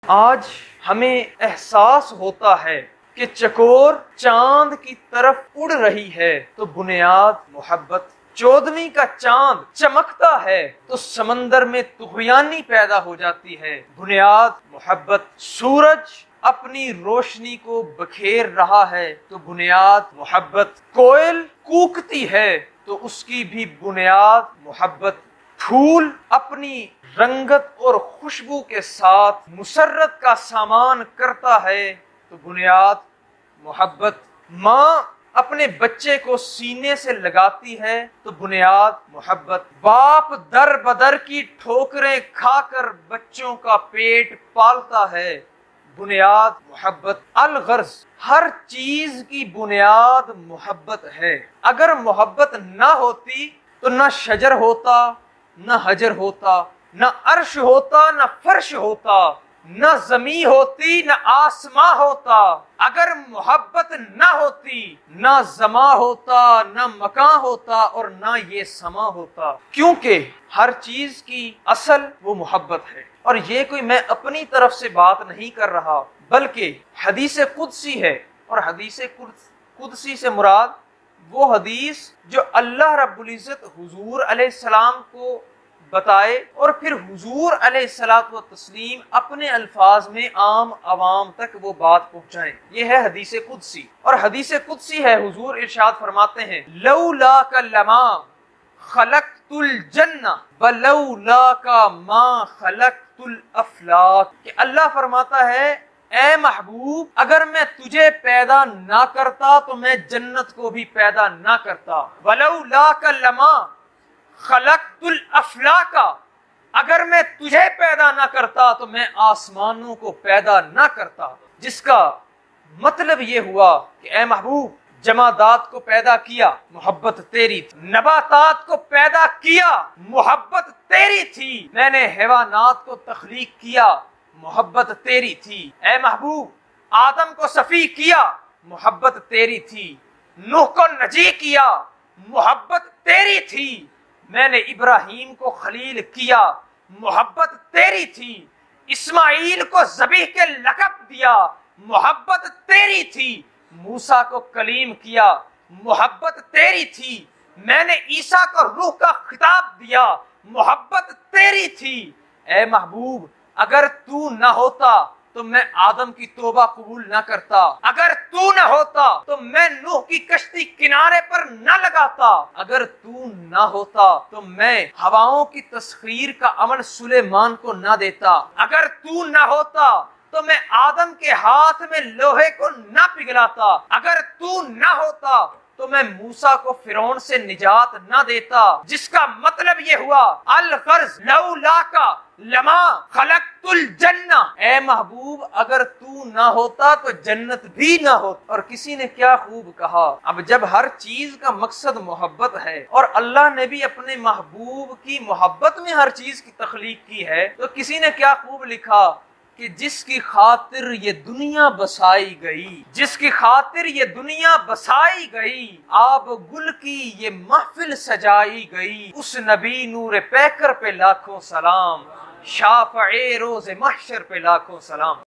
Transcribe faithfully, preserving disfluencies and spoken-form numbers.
آج ہمیں احساس ہوتا ہے کہ چکور چاند کی طرف اڑ رہی ہے تو بنیاد محبت، چودھویں کا چاند چمکتا ہے تو سمندر میں طغیانی پیدا ہو جاتی ہے، بنیاد محبت، سورج اپنی روشنی کو بکھیر رہا ہے تو بنیاد محبت، کوئل کوکتی ہے تو اس کی بھی بنیاد محبت، پھول اپنی رنگت اور خوشبو کے ساتھ مسرت کا سامان کرتا ہے تو بنیاد محبت، ماں اپنے بچے کو سینے سے لگاتی ہے تو بنیاد محبت، باپ در بدر کی ٹھوکریں کھا کر بچوں کا پیٹ پالتا ہے، بنیاد محبت، الغرض ہر چیز کی بنیاد محبت ہے۔ اگر محبت نہ ہوتی تو نہ شجر ہوتا، نہ حجر ہوتا، نہ عرش ہوتا، نہ فرش ہوتا، نہ زمین ہوتی، نہ آسماں ہوتا۔ اگر محبت نہ ہوتی نہ زمان ہوتا، نہ مکان ہوتا اور نہ یہ سما ہوتا، کیونکہ ہر چیز کی اصل وہ محبت ہے۔ اور یہ کوئی میں اپنی طرف سے بات نہیں کر رہا بلکہ حدیث قدسی ہے، اور حدیث قدسی سے مراد وہ حدیث جو اللہ رب العزت حضور علیہ السلام کو بتائے اور پھر حضور علیہ الصلوۃ والتسلیم اپنے الفاظ میں عام عوام تک وہ بات پہنچائیں، یہ ہے حدیث قدسی۔ اور حدیث قدسی ہے، حضور ارشاد فرماتے ہیں لولاک لما خلقت الجنہ ولولاک ما خلقت الافلاک، کہ اللہ فرماتا ہے اے محبوب اگر میں تجھے پیدا نہ کرتا تو میں جنت کو بھی پیدا نہ کرتا، ولولاک لما خلقت الافلاک، اگر میں تجھے پیدا نہ کرتا تو میں آسمانوں کو پیدا نہ کرتا، جس کا مطلب یہ ہوا کہ اے محبوب جمادات کو پیدا کیا، محبت تیری تھی، نباتات کو پیدا کیا، محبت تیری تھی، میں نے حیوانات کو تخلیق کیا، محبت تیری تھی، اے محبوب آدم کو صفی کیا، محبت تیری تھی، نوح کو نجی کیا، محبت تیری تھی، میں نے ابراہیم کو خلیل کیا، محبت تیری تھی، اسماعیل کو ذبیح کے لقب دیا، محبت تیری تھی، موسیٰ کو کلیم کیا، محبت تیری تھی، میں نے عیسیٰ کو روح کا خطاب دیا، محبت تیری تھی، اے محبوب اگر تو نہ ہوتا تو میں آدم کی توبہ قبول نہ کرتا، اگر تو نہ ہوتا تو میں نوح کی کشتی کنارے پر نہ لگاتا، اگر تو نہ ہوتا تو میں ہواؤں کی تسخیر کا عمل سلیمان کو نہ دیتا، اگر تو نہ ہوتا تو میں آدم کے ہاتھ میں لوہے کو نہ پگھلاتا، اگر تو نہ ہوتا تو میں موسیٰ کو فرعون سے نجات نہ دیتا، جس کا مطلب یہ ہوا الغرض لولاک لما خلقت الجنہ، اے محبوب اگر تو نہ ہوتا تو جنت بھی نہ ہوتا۔ اور کسی نے کیا خوب کہا، اب جب ہر چیز کا مقصد محبت ہے اور اللہ نے بھی اپنے محبوب کی محبت میں ہر چیز کی تخلیق کی ہے، تو کسی نے کیا خوب لکھا کہ جس کی خاطر یہ دنیا بسائی گئی، جس کی خاطر یہ دنیا بسائی گئی، آب گل کی یہ محفل سجائی گئی، اس نبی نور پیکر پہ لاکھوں سلام، شافع روز محشر پہ لاکھوں سلام۔